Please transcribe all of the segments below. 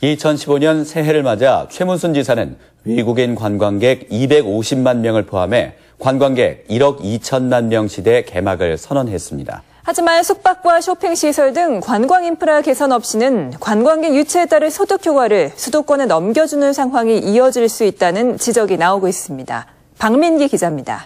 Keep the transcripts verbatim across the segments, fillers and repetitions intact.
이천십오 년 새해를 맞아 최문순 지사는 외국인 관광객 이백오십만 명을 포함해 관광객 일억 이천만 명 시대 개막을 선언했습니다. 하지만 숙박과 쇼핑시설 등 관광 인프라 개선 없이는 관광객 유치에 따른 소득 효과를 수도권에 넘겨주는 상황이 이어질 수 있다는 지적이 나오고 있습니다. 박민기 기자입니다.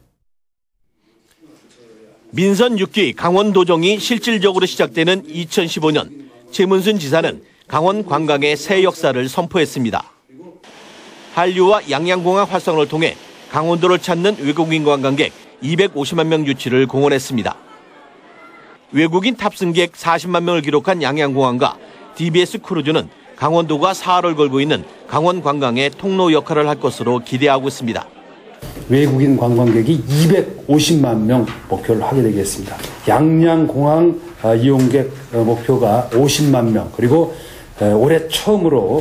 민선 육 기 강원도정이 실질적으로 시작되는 이천십오 년, 최문순 지사는 강원 관광의 새 역사를 선포했습니다. 한류와 양양공항 활성화를 통해 강원도를 찾는 외국인 관광객 이백오십만 명 유치를 공언했습니다. 외국인 탑승객 사십만 명을 기록한 양양공항과 디비에스 크루즈는 강원도가 사활을 걸고 있는 강원 관광의 통로 역할을 할 것으로 기대하고 있습니다. 외국인 관광객이 이백오십만 명 목표를 하게 되겠습니다. 양양공항 이용객 목표가 오십만 명, 그리고 올해 처음으로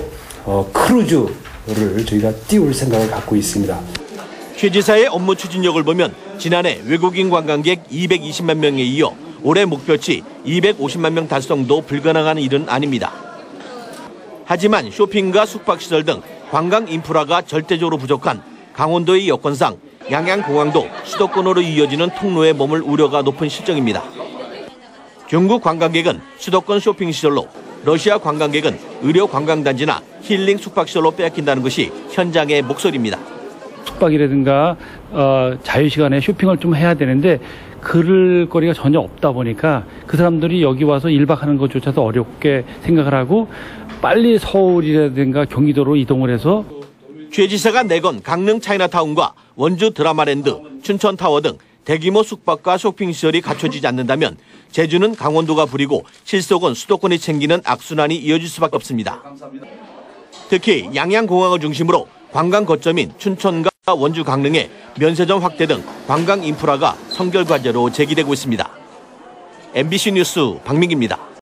크루즈를 저희가 띄울 생각을 갖고 있습니다. 최 지사의 업무 추진력을 보면 지난해 외국인 관광객 이백이십만 명에 이어 올해 목표치 이백오십만 명 달성도 불가능한 일은 아닙니다. 하지만 쇼핑과 숙박시설 등 관광 인프라가 절대적으로 부족한 강원도의 여건상 양양공항도 수도권으로 이어지는 통로에 머물 우려가 높은 실정입니다. 중국 관광객은 수도권 쇼핑시설로, 러시아 관광객은 의료 관광단지나 힐링 숙박시설로 빼앗긴다는 것이 현장의 목소리입니다. 숙박이라든가 어, 자유시간에 쇼핑을 좀 해야 되는데 그럴 거리가 전혀 없다 보니까 그 사람들이 여기 와서 일 박하는 것조차도 어렵게 생각을 하고 빨리 서울이라든가 경기도로 이동을 해서 최 지사가 내건 강릉 차이나타운과 원주 드라마랜드, 춘천타워 등 대규모 숙박과 쇼핑시설이 갖춰지지 않는다면 제주는 강원도가 부리고 실속은 수도권이 챙기는 악순환이 이어질 수밖에 없습니다. 특히 양양공항을 중심으로 관광 거점인 춘천과 원주 강릉의 면세점 확대 등 관광 인프라가 선결 과제로 제기되고 있습니다. 엠비씨 뉴스 박민기입니다.